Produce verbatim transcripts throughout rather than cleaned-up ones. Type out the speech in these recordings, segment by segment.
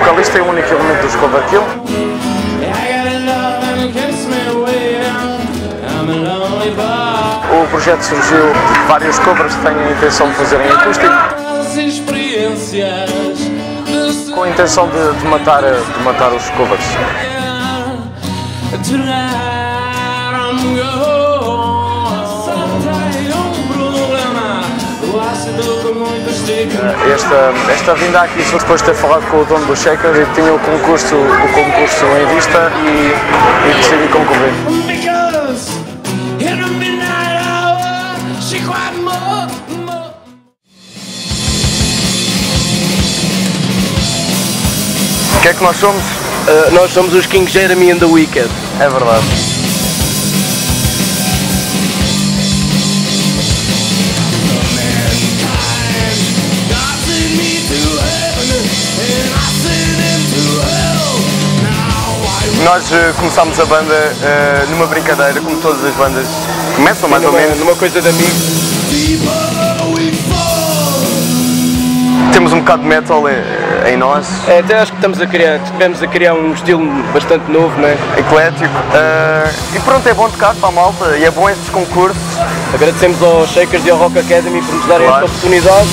vocalista é o único elemento dos Cover Kill. O projeto surgiu de vários covers que têm a intenção de fazer em acústico, com a intenção de, de, matar, de matar os covers. Esta, esta vinda aqui foi depois de ter falado com o dono do Shakers e tinha o concurso, o concurso em vista e, e decidi concorrer. O que é que nós somos? Uh, nós somos os King Jeremy and the Wicked. É verdade. Nós uh, começámos a banda uh, numa brincadeira, como todas as bandas começam mais numa, ou menos. Numa coisa de amigos. Temos um bocado de metal em nós. É, até acho que estamos a criar, estivemos a criar um estilo bastante novo, não é? Eclético. Uh, e pronto, é bom tocar para a malta e é bom estes concursos. Agradecemos aos Shakers e ao Rock Academy por nos darem claro. esta oportunidade.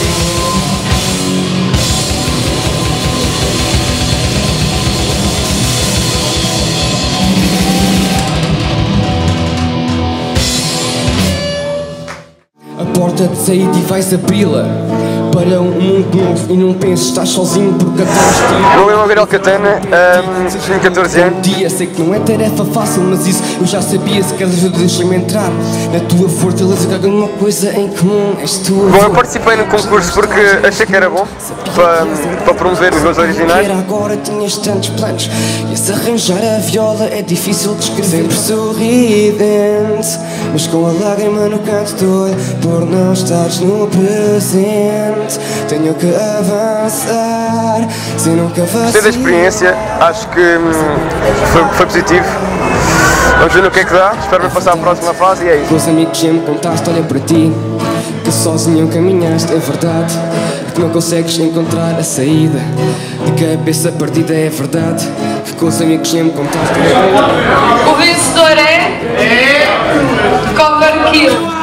A porta de saída e vais abri-la para um mundo novo e não penses estás sozinho porque atrás de ti. O meu nome é Gabriel Catana, um, tenho catorze anos. Dia, sei que não é tarefa fácil, mas isso eu já sabia. Se queres ajuda, deixa-me entrar na tua fortaleza, que alguma coisa em comum és tu. Bom, eu participei no concurso porque achei que era bom para, para promover os meus originais. Era agora tinhas tantos planos e se arranjar a viola é difícil de escrever. Sempre sorridente, mas com a lágrima no canto todo por não estares no presente. Tenho que avançar, se nunca vacilo. Gostei da experiência, acho que hum, foi, foi positivo. Vamos ver no que é que dá, espero ver passar a próxima fase e é isso. Com os amigos já me contaste, olha para ti, que sozinho caminhaste, é verdade, que não consegues encontrar a saída, de cabeça partida, é verdade, que com os amigos já me contaste. O vencedor é... Cover Kill.